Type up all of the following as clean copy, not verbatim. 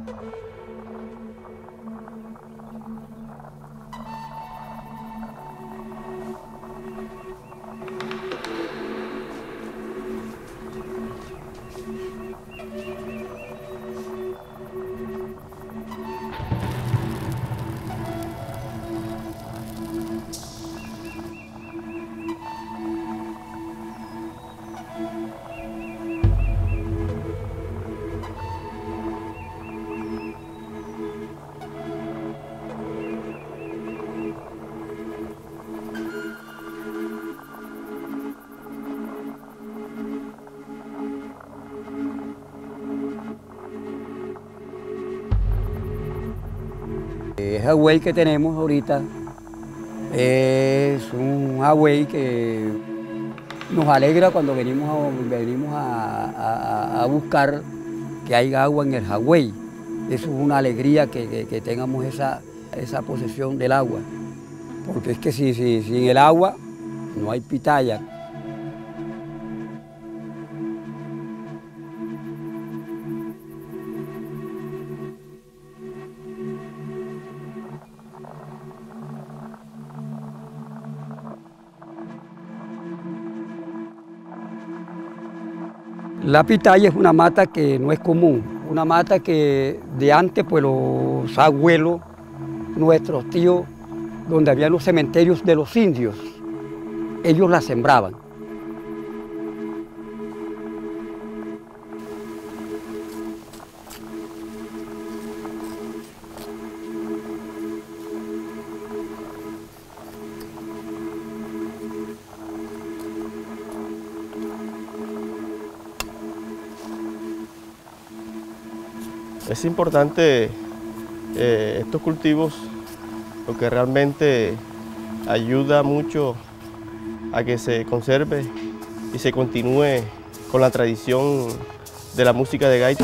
El Hawái que tenemos ahorita es un Hawái que nos alegra cuando venimos a buscar que haya agua en el Hawái. Eso es una alegría que tengamos esa posesión del agua, porque es que sin el agua no hay pitaya. La pitaya es una mata que no es común, una mata que de antes pues los abuelos, nuestros tíos, donde había los cementerios de los indios, ellos la sembraban. Es importante estos cultivos porque realmente ayuda mucho a que se conserve y se continúe con la tradición de la música de gaita.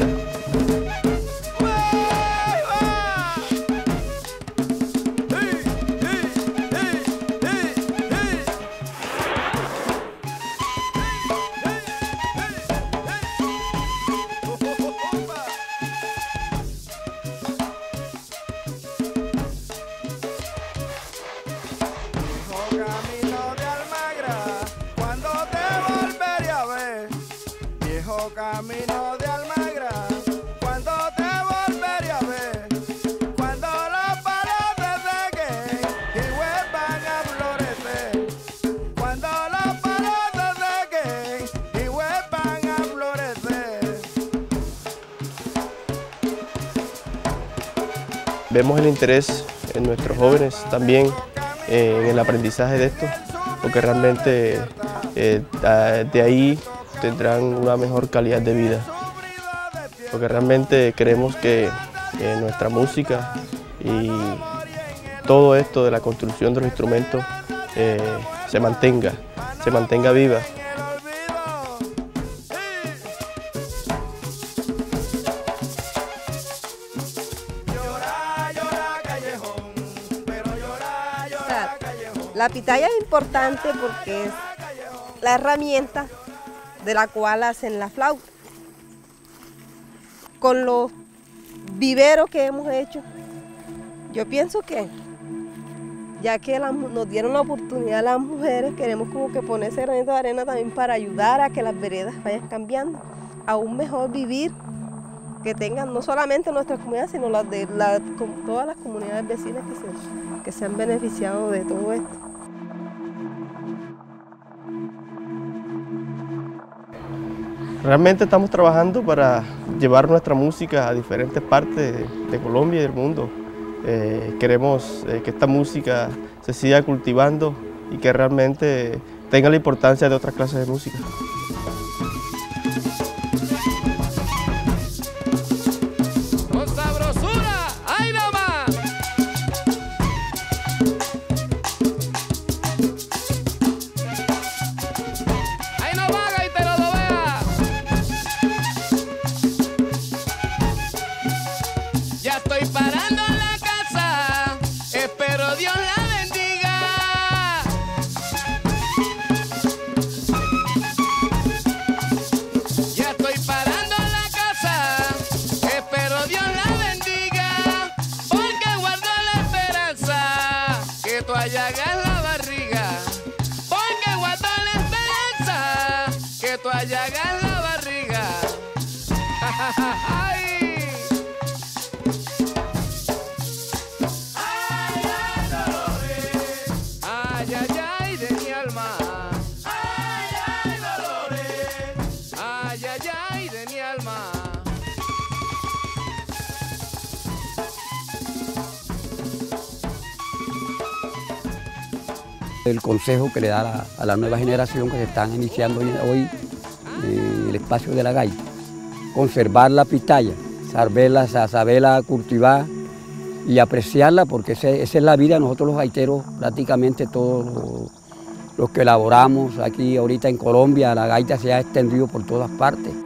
Camino de Almagra, cuando te volveré a ver, cuando los palos se sequen y vuelvan a florecer, cuando los palos se sequen y vuelvan a florecer. Vemos el interés en nuestros jóvenes también en el aprendizaje de esto, porque realmente de ahí tendrán una mejor calidad de vida, porque realmente queremos que nuestra música y todo esto de la construcción de los instrumentos se mantenga viva. La pitaya es importante porque es la herramienta de la cual hacen la flauta. Con los viveros que hemos hecho, yo pienso que ya que nos dieron la oportunidad a las mujeres, queremos como que poner ese granito de arena también para ayudar a que las veredas vayan cambiando, a un mejor vivir que tengan no solamente nuestras comunidades, sino las de todas las comunidades vecinas que se han beneficiado de todo esto. Realmente estamos trabajando para llevar nuestra música a diferentes partes de Colombia y del mundo. Queremos que esta música se siga cultivando y que realmente tenga la importancia de otras clases de música. allagas la barriga, porque guarda la esperanza, que tú allagas la barriga. Ay. Ay, ay, Dolores. Ay, ay, ay, de mi alma. Ay, ay, Dolores. Ay, ay, ay, de mi alma. El consejo que le da a la nueva generación que se están iniciando hoy en el espacio de la gaita: conservar la pitaya, saberla cultivar y apreciarla, porque esa es la vida. Nosotros los gaiteros, prácticamente todos los que elaboramos aquí ahorita en Colombia, la gaita se ha extendido por todas partes.